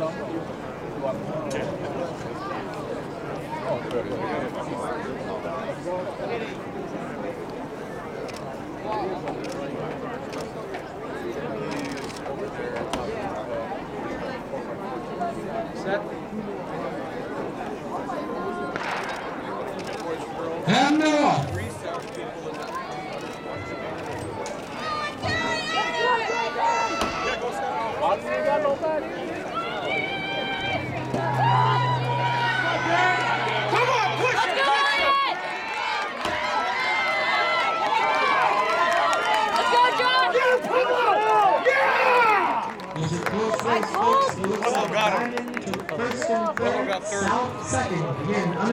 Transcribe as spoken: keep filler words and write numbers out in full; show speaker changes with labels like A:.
A: And now.
B: Pudlo got him.
A: First and third, South second. Again,